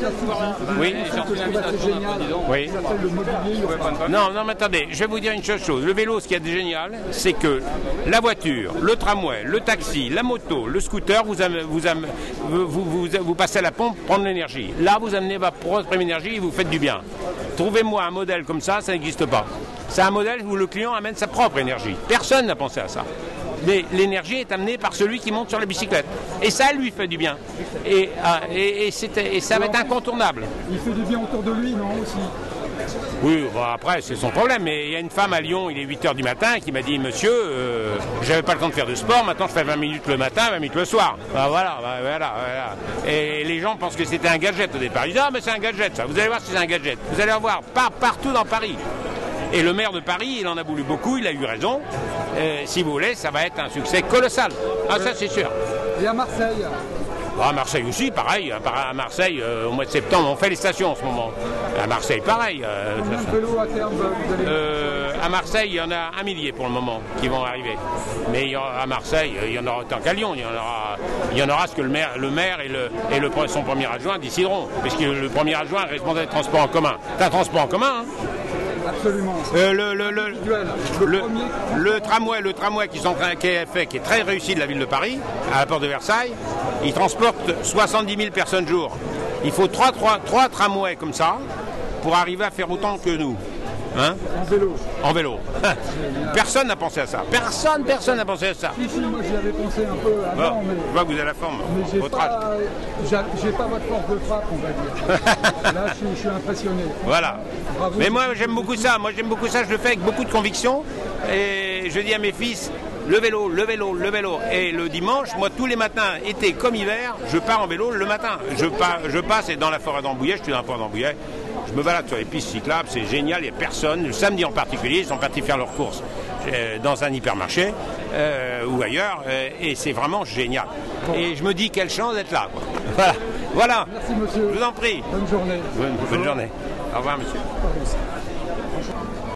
Oui. Oui. Non, non, mais attendez, je vais vous dire une chose. Le vélo, ce qui est génial, c'est que la voiture, le tramway, le taxi, la moto, le scooter, vous passez à la pompe, prendre l'énergie. Là, vous amenez votre propre énergie et vous faites du bien. Trouvez-moi un modèle comme ça n'existe pas. C'est un modèle où le client amène sa propre énergie. Personne n'a pensé à ça. Mais l'énergie est amenée par celui qui monte sur la bicyclette. Et ça lui fait du bien. Et ça va être incontournable. Il fait du bien autour de lui, non, aussi? Oui, bon, après, c'est son problème. Mais il y a une femme à Lyon, il est 8h du matin, qui m'a dit, monsieur, j'avais pas le temps de faire de sport, maintenant je fais 20 minutes le matin, 20 minutes le soir. Voilà. Et les gens pensent que c'était un gadget au départ. Ils disent, ah, mais c'est un gadget, ça. Vous allez voir si c'est un gadget. Vous allez en voir partout dans Paris. Et le maire de Paris, il en a voulu beaucoup, il a eu raison. Si vous voulez, ça va être un succès colossal. Ah, ça, c'est sûr. Et à Marseille? À Marseille aussi, pareil. À Marseille, au mois de septembre, on fait les stations en ce moment. À Marseille, pareil. Combien de vélos à terme vous allez... À Marseille, il y en a 1 millier pour le moment qui vont arriver. Mais à Marseille, il y en aura autant qu'à Lyon. Il y en aura ce que le maire et son premier adjoint décideront. Parce que le premier adjoint est responsable des transports en commun. C'est un transport en commun, hein? Absolument. Le tramway qui est très réussi de la ville de Paris, à la porte de Versailles, il transporte 70 000 personnes jour. Il faut 3 tramways comme ça pour arriver à faire autant que nous. Hein? En vélo. Personne n'a pensé à ça. Personne n'a pensé à ça. Si, moi j'y avais pensé un peu avant. Mais... Je vois que vous avez la forme. Mais j'ai pas votre force de frappe, on va dire. Là, je suis impressionné. Voilà. Bravo. Mais moi, j'aime beaucoup ça. Je le fais avec beaucoup de conviction. Et je dis à mes fils, le vélo. Et le dimanche, moi, tous les matins, été comme hiver, je pars en vélo le matin. Je passe dans la forêt d'Ambouillet, je suis dans la forêt d'Ambouillet. Je me balade sur les pistes cyclables, c'est génial, il n'y a personne. Le samedi en particulier, ils sont partis faire leurs courses dans un hypermarché ou ailleurs, et c'est vraiment génial. Et je me dis, quelle chance d'être là, quoi. Voilà. Merci, monsieur. Je vous en prie. Bonne journée. Bonne journée. Au revoir, monsieur.